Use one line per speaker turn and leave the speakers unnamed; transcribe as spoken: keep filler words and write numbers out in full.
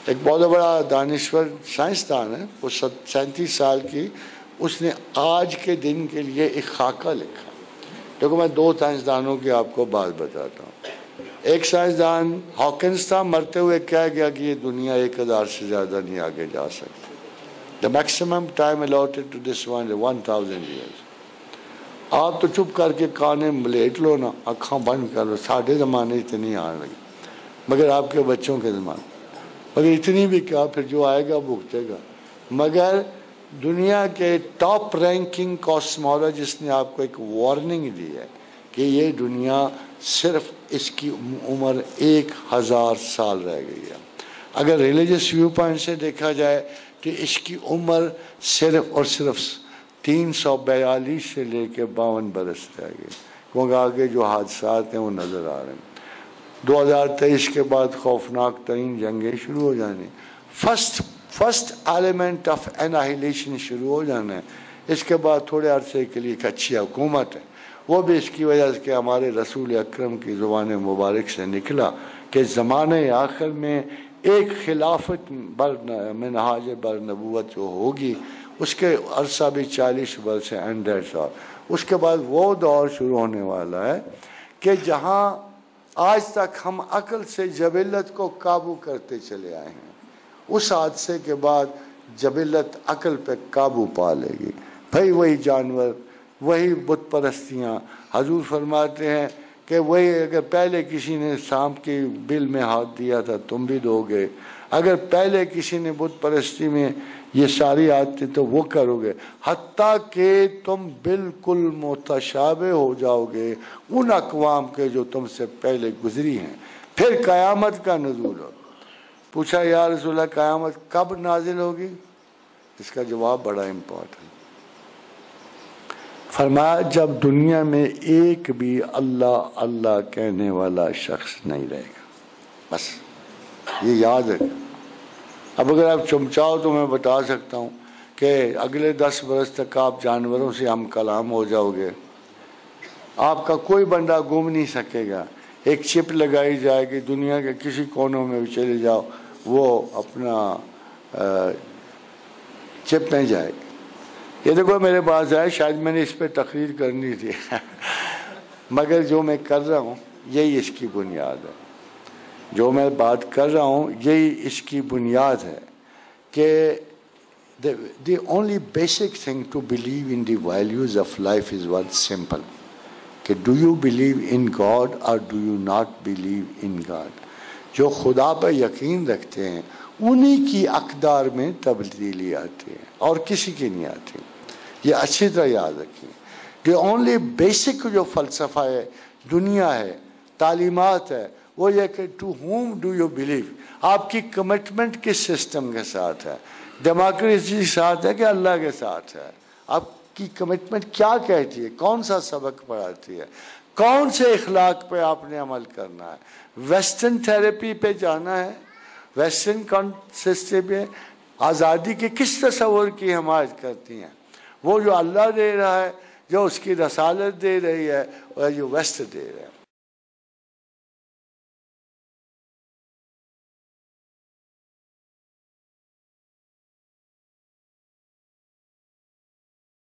ایک بہت بڑا دانشور سائنسدان ہے، وہ سینتیس سال کی، اس نے آج کے دن کے لیے ایک خاکہ لکھا. دیکھو میں دو سائنسدانوں کی آپ کو بات بتاتا ہوں. ایک سائنسدان ہاکنس تھا، مرتے ہوئے کہہ گیا کہ یہ دنیا ایک ہزار سے زیادہ نہیں آگے جا سکتی. The maximum time allotted to this one is one thousand years. آپ تو چپ کر کے کانے ملیٹ لو نا، آنکھاں بند کر لو، ساڑھے زمانے اتنی آنے لگی، مگر آپ کے بچوں کے زمانے مگر اتنی بھی کیا، پھر جو آئے گا بھگتے گا. مگر دنیا کے ٹاپ رینکنگ کاسمولوجسٹ نے آپ کو ایک وارننگ دی ہے کہ یہ دنیا صرف اس کی عمر ایک ہزار سال رہ گئی ہے. اگر ریلیجس ویو پوائنٹ سے دیکھا جائے تو اس کی عمر صرف اور صرف تین سو بیالیس سے لے کے باون برس رہ گئی، کیونکہ آگے جو حادثات ہیں وہ نظر آ رہے ہیں. دو ہزار تیئیس کے بعد خوفناک ترین جنگیں شروع ہو جانی، first first element of annihilation شروع ہو جانا ہے. اس کے بعد تھوڑے عرصے کے لیے ایک اچھی حکومت ہے، وہ بھی اس کی وجہ سے کہ ہمارے رسول اکرم کی زبان مبارک سے نکلا کہ زمانے آخر میں ایک خلافت بر منہاج بر نبوت جو ہوگی، اس کے عرصہ بھی چالیس برس ہے، ہنڈریڈ سال. اس کے بعد وہ دور شروع ہونے والا ہے کہ جہاں آج تک ہم عقل سے جبلت کو قابو کرتے چلے آئے ہیں، اس حادثے کے بعد جبلت عقل پہ قابو پا لے گی. بھائی وہی جانور، وہی بت پرستیاں. حضور فرماتے ہیں کہ وہی اگر پہلے کسی نے سانپ کی بل میں ہاتھ دیا تھا تم بھی دو گے، اگر پہلے کسی نے بت پرستی میں یہ ساری عادتیں تو وہ کرو گے، حتیٰ کہ تم بالکل متشابہ ہو جاؤ گے ان اقوام کے جو تم سے پہلے گزری ہیں. پھر قیامت کا نزول ہو. پوچھا یا رسول اللہ قیامت کب نازل ہوگی؟ اس کا جواب بڑا امپورٹنٹ. فرمایا جب دنیا میں ایک بھی اللہ اللہ کہنے والا شخص نہیں رہے گا. بس یہ یاد ہے. اب اگر آپ چمچاؤ تو میں بتا سکتا ہوں کہ اگلے دس برس تک آپ جانوروں سے ہم کلام ہو جاؤ گے، آپ کا کوئی بندہ گم نہیں سکے گا. ایک چپ لگائی جائے گی، دنیا کے کسی کونوں میں بھی چلے جاؤ وہ اپنا چپ میں جائے گی. یہ دیکھو میرے پاس ہے، شاید میں نے اس پہ تقریر کرنی تھی مگر جو میں کر رہا ہوں یہی اس کی بنیاد ہے. جو میں بات کر رہا ہوں یہی اس کی بنیاد ہے کہ the only basic thing to believe in the values of life is one simple کہ do you believe in God or do you not believe in God. جو خدا پہ یقین رکھتے ہیں انہی کی اقدار میں تبدیلی آتی ہے اور کسی کی نہیں آتی. یہ اچھی طرح یاد رکھیں. کہ اونلی بیسک جو فلسفہ ہے، دنیا ہے، تعلیمات ہے، وہ یہ کہ to whom do you believe. آپ کی کمٹمنٹ کس سسٹم کے ساتھ ہے؟ ڈیموکریسی کے ساتھ ہے کہ اللہ کے ساتھ ہے؟ آپ کی کمٹمنٹ کیا کہتی ہے؟ کون سا سبق پڑھاتی ہے؟ کون سے اخلاق پہ آپ نے عمل کرنا ہے؟ ویسٹرن تھیراپی پہ جانا ہے؟ ویسٹرن کانسسٹی پہ آزادی کے کس تصور کی حمایت کرتی ہیں؟ وہ جو اللہ دے رہا ہے، جو اس کی رسالت دے رہی ہے، اور جو ویسٹ دے رہا ہے.